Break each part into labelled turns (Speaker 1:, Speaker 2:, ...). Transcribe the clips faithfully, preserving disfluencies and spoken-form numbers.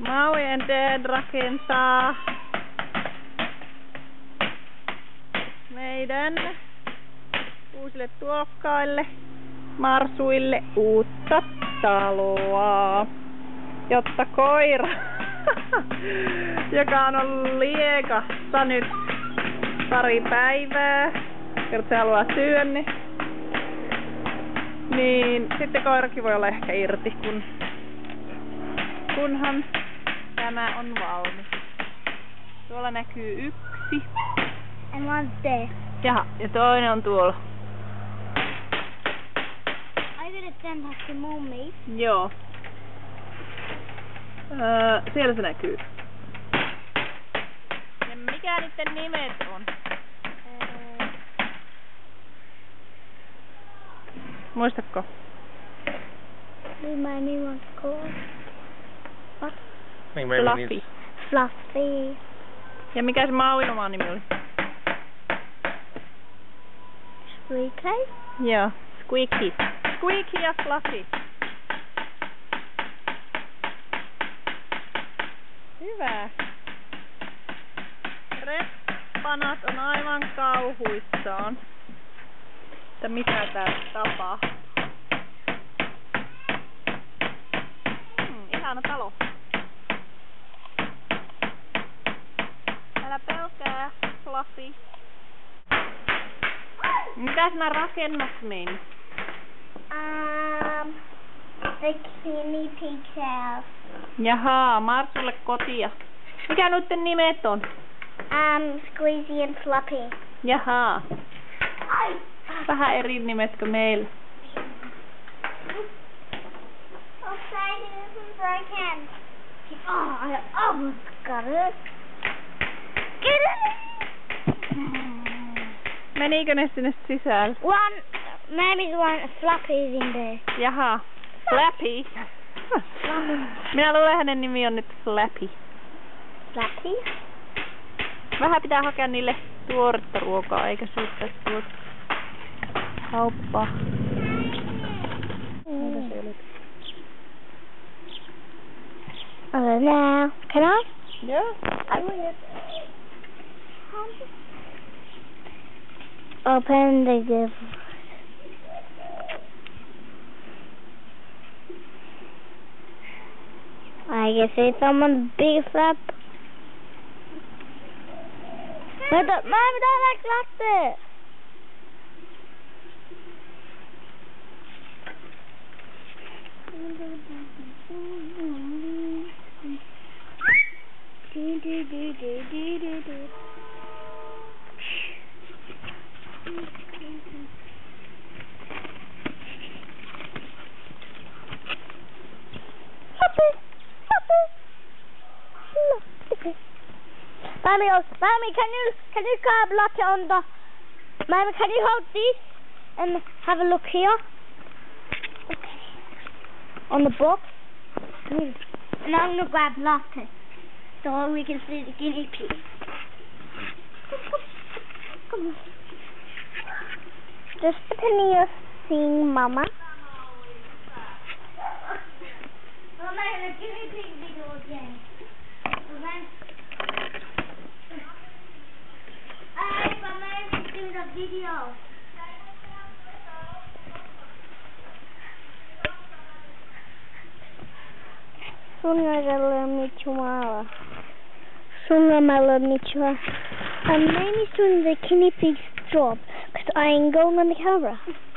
Speaker 1: Maui and Dad rakentaa meidän uusille tuokkaille, marsuille uutta taloa, jotta koira, joka on ollut liekassa nyt pari päivää, kerta se haluaa syönni, niin sitten koirakin voi olla ehkä irti, kun, kunhan tämä on valmis. Tuolla näkyy yksi.
Speaker 2: And one's there.
Speaker 1: Jaha, ja toinen on tuolla.
Speaker 2: I gotta send that to mommy.
Speaker 1: Joo. Öö, siellä se näkyy. Ja mikä niiden nimet on?
Speaker 2: Uh,
Speaker 1: Muistatko?
Speaker 2: my name was called what?
Speaker 3: Niin, meillä
Speaker 1: Fluffy.
Speaker 3: niitä-
Speaker 2: Fluffy.
Speaker 1: Ja mikä se Mauin oma nimi oli?
Speaker 2: Squeaky.
Speaker 1: Joo, Squeaky. Squeaky ja Fluffy. Hyvä. Reppanat on aivan kauhuissaan, että mitä täällä tapahtuu. Hmm, ihana talo. Älä pelkää, Fluffy. Mitäs nää rakennukset meni?
Speaker 2: Um, the guinea pig house.
Speaker 1: Jahaa, Marsulle kotia. Mikä noitten nimet on?
Speaker 2: Um, Squeezy and Floppy.
Speaker 1: Jahaa. Vähän eri nimet kuin meillä.
Speaker 2: Oh, sorry, this is broken. Oh, I almost got it. Get it!
Speaker 1: Menikö ne sinne sisälle?
Speaker 2: One, maybe one Floppy's in there.
Speaker 1: Jaha. Flappy. Minä luulen, hänen nimi on nyt Flappy.
Speaker 2: Floppy?
Speaker 1: Vähän pitää hakea niille tuoretta ruokaa, eikä syyttää tuota kauppaa.
Speaker 2: Mm. Oh, now, can I?
Speaker 1: Joo, aivan.
Speaker 2: Open the gift. I guess it's someone's big flap. But the, Mom, don't like that. Do do do do do do do. Mommy, oh, Mommy, can you can you grab Lotte on the? Mommy, can you hold this and have a look here? Okay. On the box. Mm. And I'm gonna grab Lotte so we can see the guinea pig. Come on. Just pretending you're seeing Mama. Mama, the guinea pig video again. Hey, Mama, do the video. Soon I will meet you tomorrow. Soon I will meet you. And maybe soon the guinea pig's job, because I ain't going on the camera.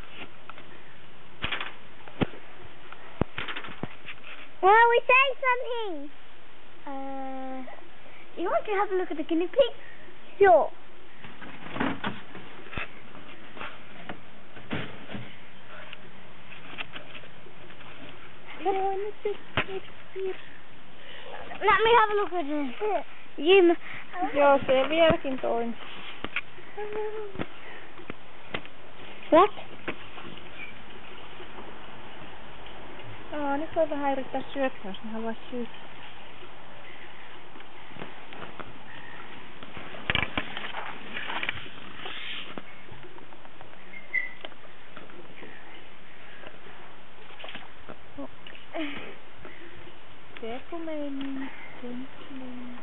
Speaker 2: Well, we say something. Uh, you want to have a look at the guinea pig? Sure. Let me have a look at it. You.
Speaker 1: Joo, se vieläkin toinen.
Speaker 2: What?
Speaker 1: Aa, nyt voi vähän yrittää syöttää, jos ne haluaisi syöttää.
Speaker 2: Careful, man. Gently.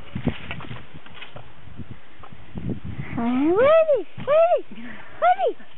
Speaker 2: Uh, where is he? Where is he? Where is he?